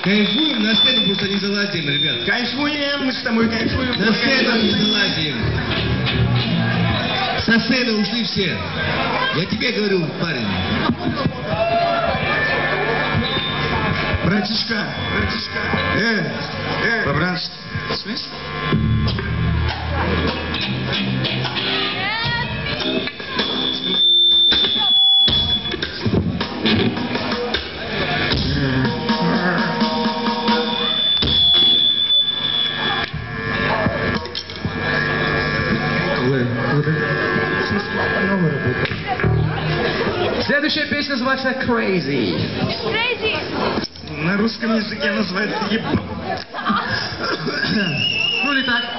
Кайфуем, на сцену просто не залазим, ребят. Кайфуем, мы с тобой кайфуем. На сцену не залазим. Со сцены ушли все. Я тебе говорю, парень. Братишка, по-братски. Смысл? Следующая песня называется Crazy. На русском языке называется ебан. Ну или так.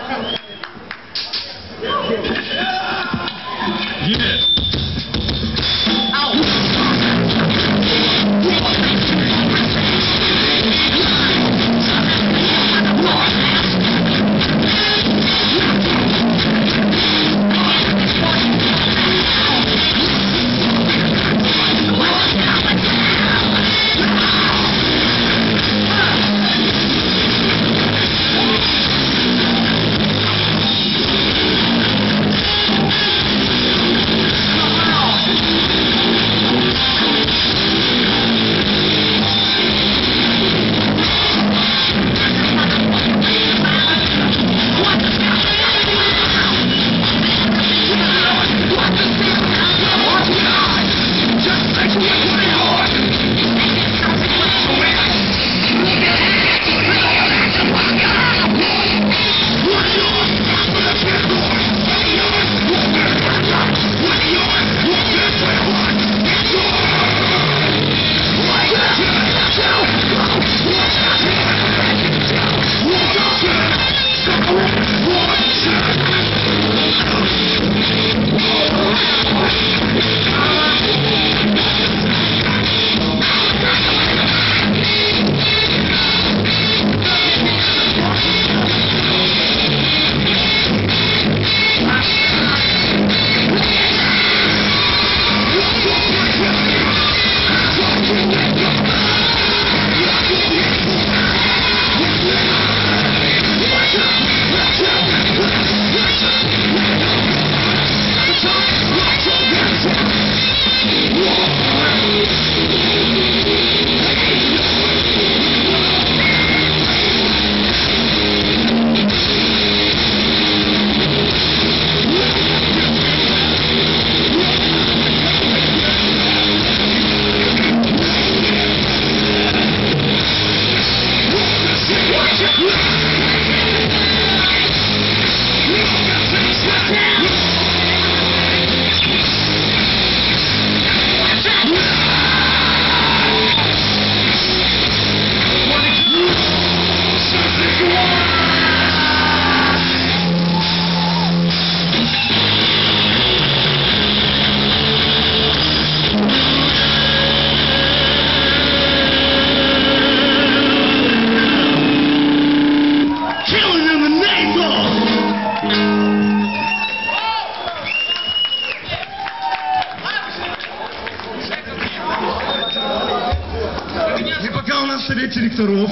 И пока у нас совет директоров,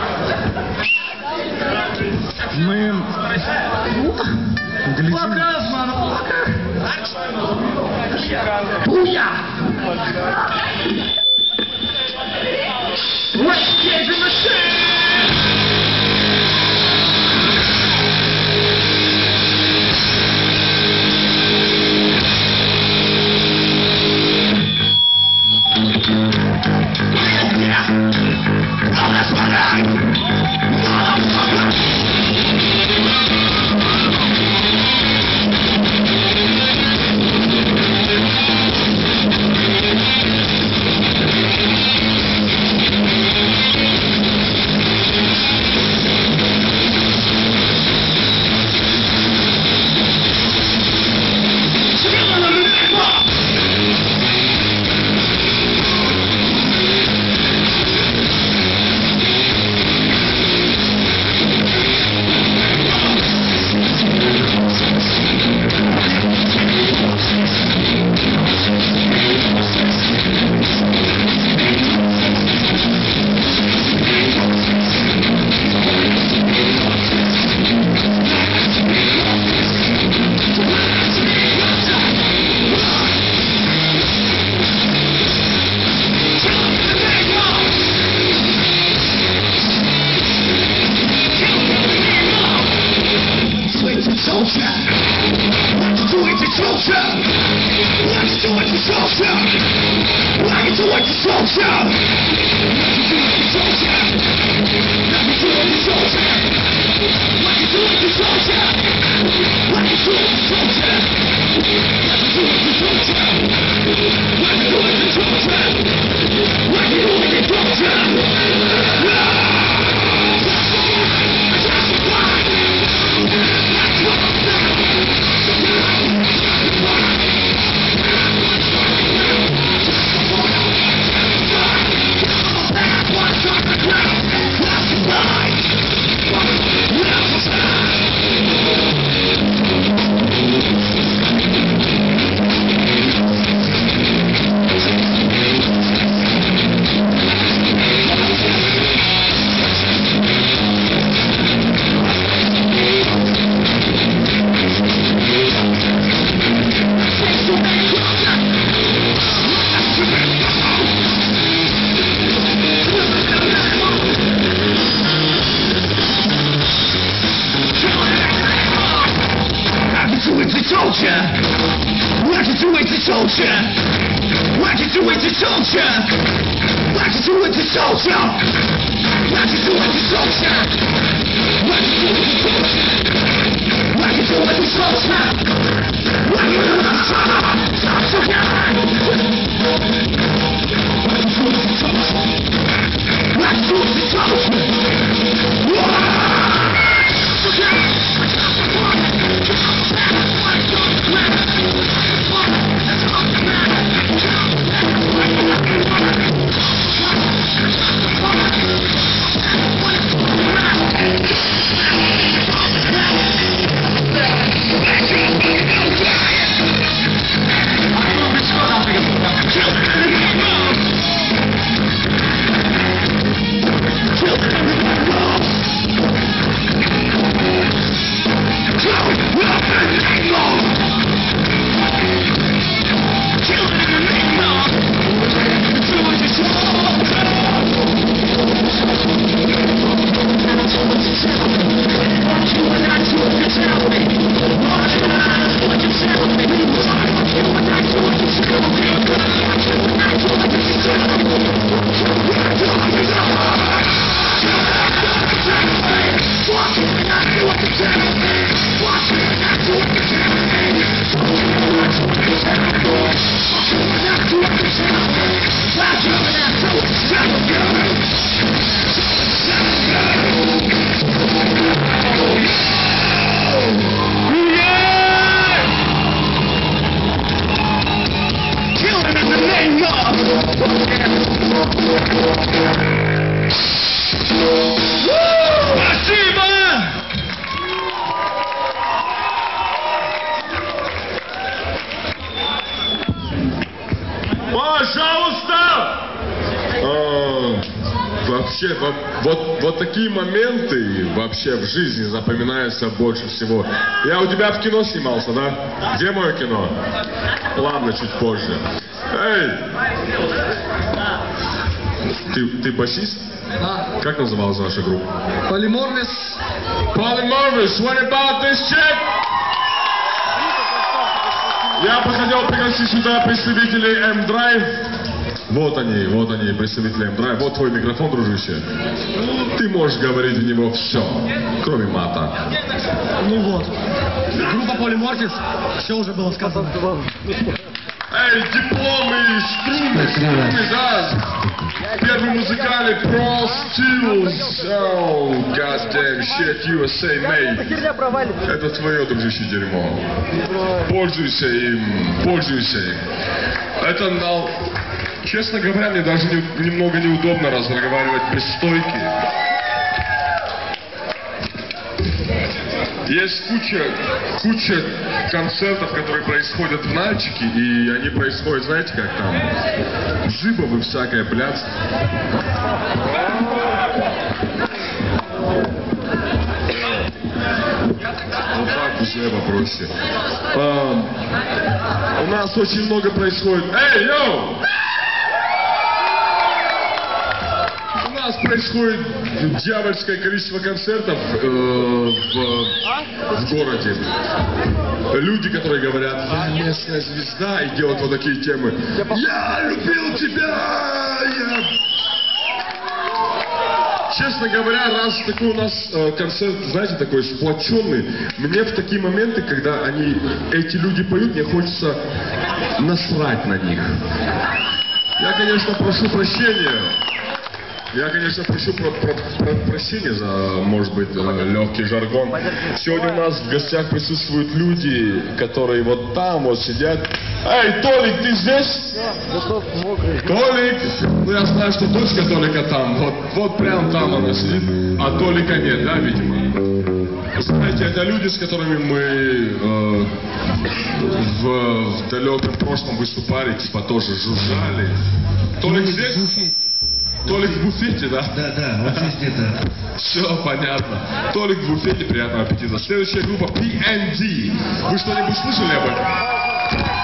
мы глядим... Показ, манафака! Буя! Rage Cage Machine! Вообще, вот такие моменты вообще в жизни запоминаются больше всего. Я у тебя в кино снимался, да? Где мое кино? Ладно, чуть позже. Эй! Ты басист? Да. Как называлась ваша группа? Polymorphis. Polymorphis, what about this chick? Я бы хотел пригласить сюда представителей M-Drive. Вот они, представители M-Drive. Вот твой микрофон, дружище. Ты можешь говорить в него все, кроме мата. Ну вот. Группа Polymorphis. Все уже было сказано. Эй, дипломы, струны, да? Первый музыкальный Pro Steels. Oh, goddamn shit, USA made. Это твое, дружище, дерьмо. Пользуйся им, пользуйся им. Это, честно говоря, мне даже немного неудобно разговаривать без стойки. Есть куча концертов, которые происходят в Нальчике, и они происходят, знаете, как там, жибовы всякое блядство. Вот так уже вопросе. У нас очень много происходит. Эй, йоу! У нас происходит дьявольское количество концертов в городе. Люди, которые говорят, я местная звезда, и делают вот такие темы. Я любил тебя! Честно говоря, раз такой у нас концерт, знаете, такой сплоченный, мне в такие моменты, когда эти люди поют, мне хочется насрать на них. Я, конечно, прошу прощения. Я, конечно, прошу прощения за, может быть, легкий жаргон. Сегодня у нас в гостях присутствуют люди, которые вот там вот сидят. Эй, Толик, ты здесь? Толик! Ну, я знаю, что дочка Толика там. Вот прям там она сидит. А Толика нет, да, видимо? Знаете, это люди, с которыми мы в далеком прошлом выступали, типа тоже жужжали. Толик здесь? Толик в буфете, да? Да, вот здесь где-то. Все понятно. Толик в буфете, приятного аппетита. Следующая группа PND. Вы что-нибудь слышали об этом?